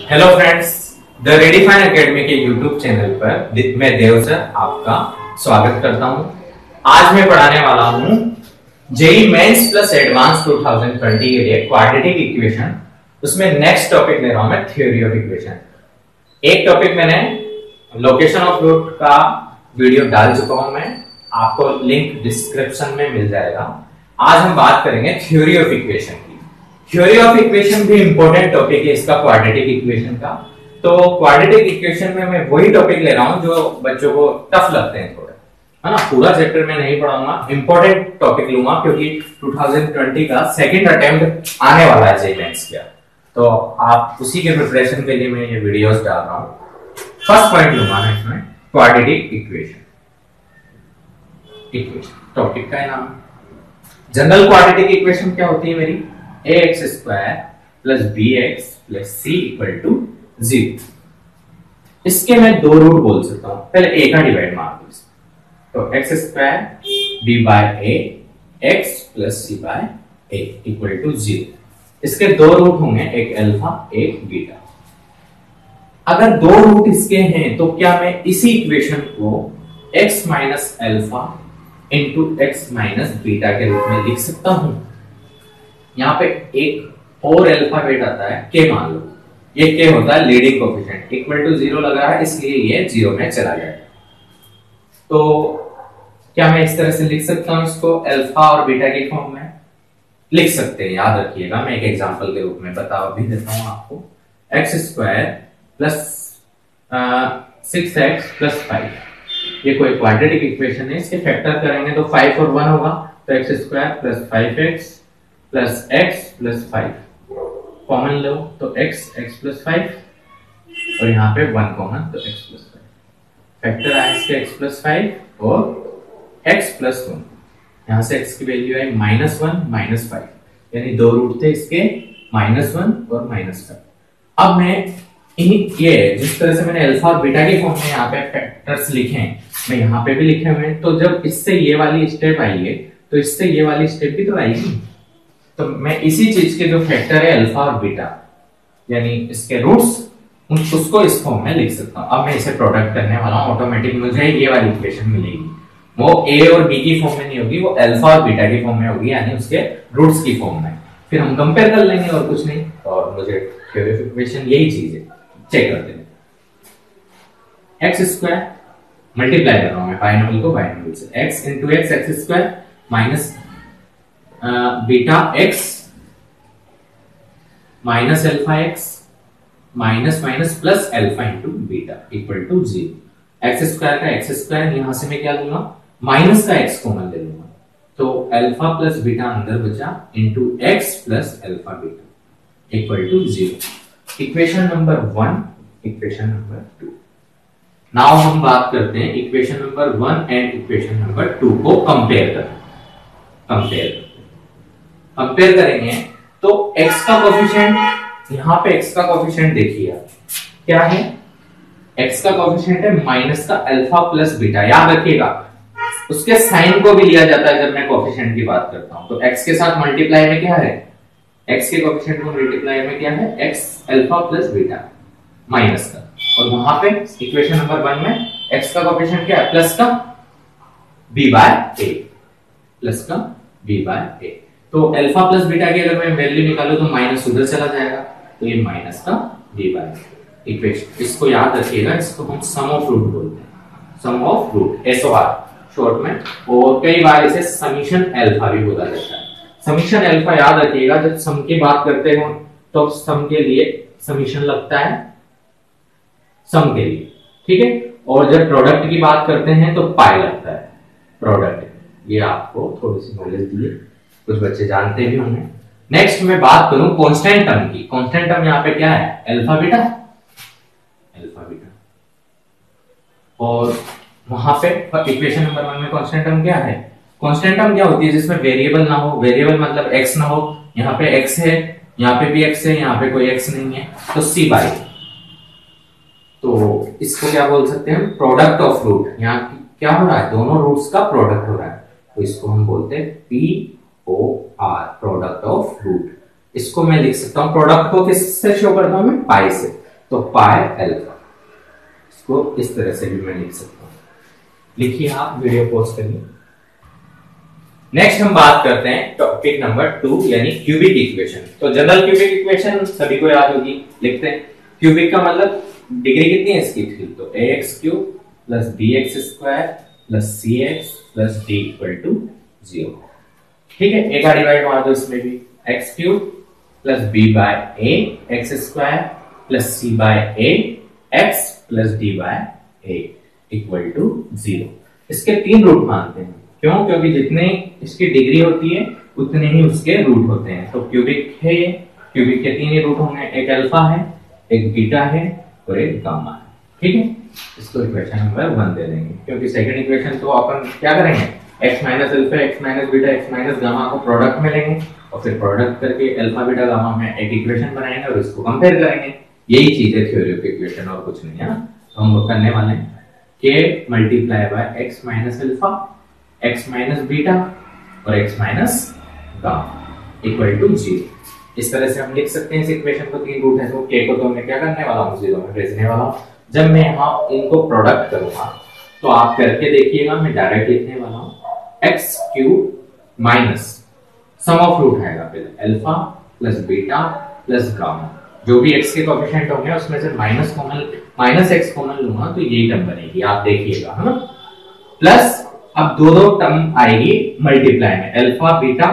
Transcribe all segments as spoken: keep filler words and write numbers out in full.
Hello friends, the redefine academy के YouTube channel पर मैं देव सर आपका स्वागत करता हूं। आज मैं पढ़ाने वाला हूं जेई मेंस प्लस एडवांस दो हज़ार बीस के लिए क्वाड्रेटिक इक्वेशन। उसमें नेक्स्ट टॉपिक ले रहा हूं मैं थ्योरी ऑफ इक्वेशन। एक टॉपिक मैंने लोकेशन ऑफ रूट का वीडियो डाल चुका हूं मैं, आपको लिंक डिस्क्रिप्शन में मिल जाएगा। आज हम बात करेंगे थ्योरी ऑफ इक्वेशन की। थ्योरी ऑफ इक्वेशन भी इंपॉर्टेंट टॉपिक है इसका, क्वाड्रेटिक इक्वेशन का। तो क्वाड्रेटिक इक्वेशन में मैं वही टॉपिक ले रहा हूं जो बच्चों को टफ लगते हैं थोड़ा, है ना। पूरा चैप्टर में नहीं पढ़ाऊंगा, इंपॉर्टेंट टॉपिक लूंगा क्योंकि दो हज़ार बीस का सेकंड अटेम्प्ट आने वाला है जेई मेंस का। तो आप उसी के प्रिपरेशन के लिए मैं ये वीडियोस डाल रहा हूं। फर्स्ट पॉइंट लूंगा मैं इसमें क्वाड्रेटिक इक्वेशन। इक्वेशन टॉपिक का नाम। जनरल क्वाड्रेटिक इक्वेशन क्या होती है मेरी? A x square plus b x plus c equal to zero. इसके मैं दो रूट बोल सकता हूं। पहले ए का डिवाइड मार दो, तो x square b by a x plus c by a equal to zero. इसके दो रूट होंगे, एक अल्फा एक बीटा। अगर दो रूट इसके हैं तो क्या मैं इसी इक्वेशन को x minus alpha into x minus beta के रूप में लिख सकता हूं? यहाँ पे एक और अल्फाबेट आता है के, मान लो ये के होता है leading coefficient, equal to zero लग रहा है इसलिए ये जीरो में चला गया। तो क्या मैं इस तरह से लिख सकता हूं इसको अल्फा और बीटा के फॉर्म में? लिख सकते हैं, याद रखिएगा। मैं एक एग्जांपल के रूप में बता भी देता हूं आपको। X square plus six x plus five, ये कोई क्वाड्रेटिक इक्वेशन है। इसके फैक्टर करेंगे तो फाइव और वन होगा, तो x square plus five x plus x plus five common लो तो x x प्लस फाइव और यहाँ पे वन कॉमन तो x प्लस फाइव। फैक्टर आया इसके x प्लस फाइव और x प्लस वन। यहाँ से x की वैल्यू है माइनस वन माइनस फाइव, यानी दो रूट थे इसके माइनस वन और माइनस फाइव। अब मैं ये जिस तरह से मैंने अल्फा और बीटा के फॉर्म में यहाँ पे फैक्टर्स लिखे हैं, मैं यहाँ पे भी लिखे हुए हैं। तो जब इससे ये वाली स्टेप आई है तो इससे ये वाली स्टेप भी तो आएगी। तो मैं इसी चीज के जो फैक्टर है अल्फा और बीटा, यानी इसके रूट्स, उसको इस फॉर्म में लिख सकता हूं। अब मैं इसे प्रोडक्ट करने वाला हूं, ऑटोमेटिक मुझे ये वाली इक्वेशन मिलेगी। वो ए और बी की फॉर्म में नहीं होगी, वो अल्फा और बीटा की फॉर्म में होगी, यानी उसके रूट्स की फॉर्म में। फिर हम कंपेयर कर लेंगे और कुछ नहीं। और मुझे इक्वेशन यही चीज है, चेक करते हैं। एक्स स्क्वायर मल्टीप्लाई कर रहा हूं मैं बाइनोमियल को बाइनोमियल से, x into x x square minus beta x minus alpha x minus minus plus alpha into beta equal to zero. X square का एक्स स्क्वायर, यहां से मैं क्या लूंगा माइनस का एक्स कॉमन ले लूंगा, तो अल्फा प्लस बीटा अंदर बचा into x plus alpha beta equal to zero. Equation number one, equation number two. Now हम बात करते हैं equation number one and equation number two को कंपेयर कर कंपेयर कंपेयर करेंगे तो x का कोएफिशिएंट, यहां पे x का कोएफिशिएंट देखिए क्या है? x का कोएफिशिएंट है माइनस का अल्फा प्लस बीटा। याद रखिएगा उसके साइन को भी लिया जाता है जब मैं कोएफिशिएंट की बात करता हूं। तो x के साथ मल्टीप्लाई में क्या है? x के कोएफिशिएंट को मल्टीप्लाई में क्या है? x alpha plus beta minus का, और वहां पे इक्वेशन नंबर वन में x का कोएफिशिएंट क्या है? प्लस का b बाय a, प्लस का b बाय a। तो अल्फा प्लस बीटा की अगर मैं वैल्यू निकालूं तो माइनस उधर चला जाएगा, तो ये माइनस का b बाय इक्वेशन। इसको याद रखिएगा, इसको हम सम ऑफ रूट बोलते हैं, sum of root, S O R short में। और कई बार इसे समीशन अल्फा भी बोला जाता है। समीशन अल्फा याद रखिएगा, जब सम की बात करते हो तो सम के लिए समीशन लगता है सम के लिए, ठीक है। और जब प्रोडक्ट की बात करते हैं तो पाई लगता है प्रोडक्ट। ये आपको थोड़ी सी नॉलेज दी है, कुछ बच्चे जानते भी होंगे। नेक्स्ट मैं बात करूं कांस्टेंट टर्म की। कांस्टेंट टर्म यहाँ पे क्या है? Alpha beta, alpha beta. और वहां पे इक्वेशन नंबर वन में कांस्टेंट टर्म क्या है? कांस्टेंट टर्म क्या होती है? जिसमें वेरिएबल ना हो, वेरिएबल मतलब एक्स ना हो। यहाँ पे एक्स है, यहाँ पे भी एक्स है, यहाँ पे कोई एक्स नहीं है, तो सी बाई। तो इसको क्या बोल सकते हैं? Product of root. यहाँ क्या हो रहा है? दोनों रूट्स का प्रोडक्ट हो रहा है, तो इसको हम बोलते हैं P O R, product of root. इसको मैं लिख सकता हूं, प्रोडक्ट को किससे शो करता हूं मैं? पाई से। तो पाई अल्फा, इसको इस तरह से भी मैं लिख सकता हूं। लिखिए आप, वीडियो पॉज करिए। नेक्स्ट हम बात करते हैं टॉपिक नंबर टू यानी क्यूबिक इक्वेशन। तो जनरल क्यूबिक इक्वेशन सभी को याद होगी, लिखते हैं। क्यूबिक का मतलब डिग्री कितनी है इसकी, थ्री। तो a x cube plus b x square plus c x plus d equal to zero. ठीक है, ए का डिवाइड मार दो इसमें भी, x cube plus b by a x square plus c by a x plus d by a equal to zero. इसके तीन root मानते हैं, क्यों? क्योंकि जितने इसकी डिग्री होती है उतने ही उसके रूट होते हैं। तो क्यूबिक है ये, क्यूबिक के तीन ही रूट होंगे, एक अल्फा है, एक बीटा है और एक गामा है। ठीक है, इसको इक्वेशन नंबर वन दे देंगे, क्योंकि सेकंड इक्वेशन तो अपन क्या करेंगे, x minus alpha x minus beta x minus gamma को प्रोडक्ट में लेंगे और फिर प्रोडक्ट करके अल्फा बीटा गामा में एक इक्वेशन बनाएंगे और इसको कंपेयर करेंगे। यही चीज है थ्योरी ऑफ इक्वेशन और कुछ नहीं है ना। तो हम वो करने वाले हैं k multiply by x minus alpha x minus beta और x minus gamma equal to zero. इस तरह से हम लिख सकते हैं इस इक्वेशन को, तीन रूट है तो k को तो मैं क्या करने वाला हूं, जीरो में भेजने वाला हूं। जब मैं यहां इनको प्रोडक्ट करूंगा तो आप करके देखिएगा, मैं डायरेक्ट लिखने वाला हूं x cube minus sum of root आएगा पहले alpha plus beta plus gamma, जो भी x के कोएफिशिएंट होंगे उसमें से minus common minus x common लूंगा तो यही टर्म बनेगी, आप देखिएगा, है ना। प्लस अब दो दो टर्म आएगी मल्टीप्लाई में, अल्फा बीटा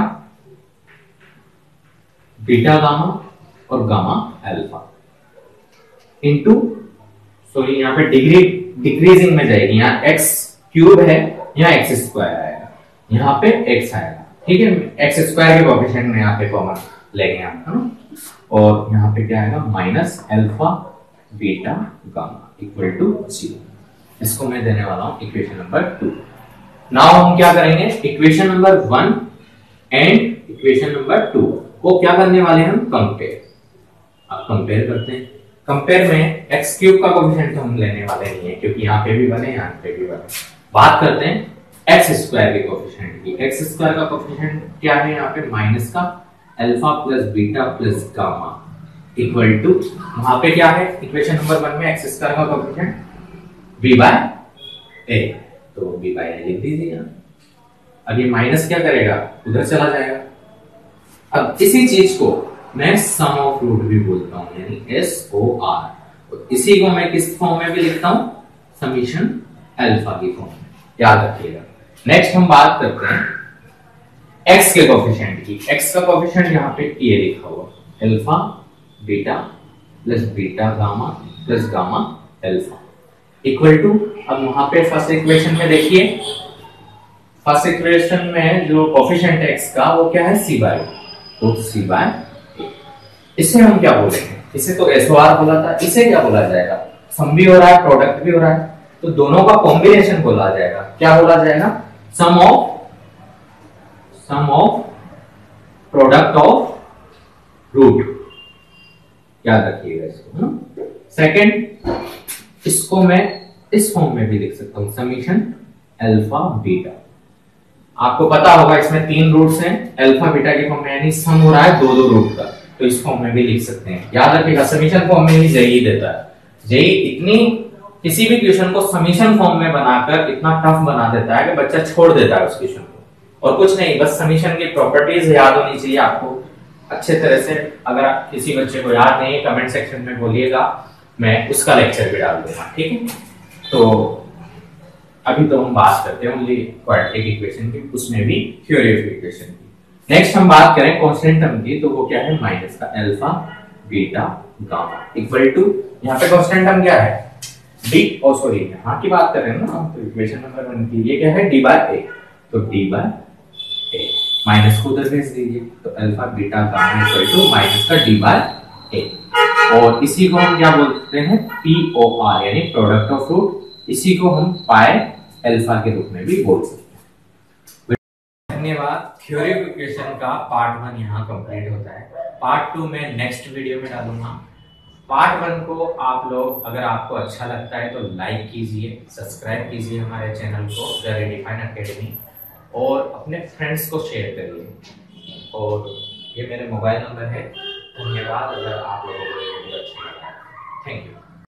बीटा गामा और गामा अल्फा इनटू, सॉरी यहाँ पे डिग्री डिक्रीजिंग में जाएगी, यहाँ x क्यूब है, यहाँ x स्क्वायर आएगा, यहाँ पे x आएगा। ठीक है, x स्क्वायर के कोएफिशिएंट में यहाँ पे कॉमन लेंगे हम, है ना। और यहाँ पे क्या आएगा, minus alpha beta gamma equal to zero. इसको मैं देने वाला हूँ इक्वेशन नंबर टू। नाउ हम क्या करेंगे, equation number one and equation number two को क्या करने वाले हैं हम, कंपेयर। अब कंपेयर करते हैं। कंपेयर में x क्यूब का कोएफिशिएंट तो हम लेने वाले नहीं है, क्योंकि यहाँ पे भी बने यहाँ पे भी बने। बात करते हैं x स्क्वायर के कोएफिशिएंट की। x स्क्वायर का कोएफिशिएंट क्या है यहाँ पे, माइनस का alpha plus beta plus gamma equal to, वहां पे क्या है इक्वेशन नंबर वन में x स्क्वायर का कोएफिशिएंट b बाय a, तो b बाय a लिख दीजिए। अब ये माइनस क्या करेगा, उधर चला जाएगा। अब इसी चीज को मैं सम ऑफ रूट भी बोलता हूं, यानी एस ओ आर। तो इसी को मैं किस फॉर्म में भी लिखता हूं, समीशन अल्फा की फॉर्म में, याद रखिएगा। नेक्स्ट हम बात करते हैं x के कोएफिशिएंट की। x का कोएफिशिएंट यहाँ पे ये लिखा हुआ, alpha beta plus beta gamma plus gamma alpha equal to, अब वहां पे फर्स्ट इक्वेशन में देखिए, फर्स्ट इक्वेशन में जो कोएफिशिएंट है x का वो क्या है, c बाय, तो c बाय, इसे हम क्या बोलेंगे, इसे तो एसओआर बोला था, इसे क्या बोला जाएगा, सम भी हो रहा है प्रोडक्ट भी हो रहा है, तो दोनों का कॉम्बिनेशन बोला जाएगा। क्या बोला जाएगा, sum of sum of product of root, याद रखिएगा इसको, है। सेकंड, इसको मैं इस फॉर्म में भी लिख सकता हूं, समीशन अल्फा बीटा। आपको पता होगा इसमें तीन रूट्स हैं, अल्फा बीटा के फॉर्म में, यानी सम हो रहा है दो दो रूट का, तो इस फॉर्म में भी लिख सकते हैं। याद रखिएगा समीशन फॉर्म में ही जेई देता है। जेई इतनी किसी भी क्वेश्चन को समीशन फॉर्म में बनाकर इतना टफ बना देता है कि बच्चा छोड़ देता है उस क्वेश्चन को, और कुछ नहीं, बस समीशन की प्रॉपर्टीज याद होनी चाहिए आपको अच्छे तरह से। अगर आप किसी बच्चे को याद नहीं है, कमेंट सेक्शन में बोलिएगा, मैं उसका लेक्चर भी डाल दूंगा। ठीक है, तो अभी तो हम बात करते हैं ओनली क्वाड्रेटिक इक्वेशन की, उसमें भी थ्योरी ऑफ इक्वेशन की। नेक्स्ट हम बात करें कांस्टेंट टर्म की, तो वो क्या है, माइनस का alpha beta gamma equal to, यहाँ पे कांस्टेंट टर्म क्या है, डी, ओ सॉरी यहाँ की बात कर रहे हैं ना, तो इक्वेशन नंबर वन की ये क्या है, डी बाय ए, तो डी बाय ए, माइनस को उधर भेज दीजिए, तो alpha beta gamma equal to minus का डी बाय ए, और इसी को हम क्या बोलते हैं, पी ओ आर, यानी प्रोडक्ट ऑफ रूट। इसी को हम पाई अल्फा के रूप में भी बोल सकते हैं। धन्यवाद। थ्योरी ऑफ इक्वेशन का पार्ट वन यहाँ कंप्लीट होता है। पार्ट टू में नेक्स्ट वीडियो में डालूंगा। पार्ट वन को आप लोग, अगर आपको अच्छा लगता है तो लाइक कीजिए, सब्सक्राइब कीजिए हमारे चैनल को द रिडिफाइन एकेडमी, और अपने फ्रेंड्स को शेयर करिए। और ये मेरे मोबाइल नंबर है। धन्यवाद अगर आप लोगों को ये वीडियो अच्छा लगा। Thank you.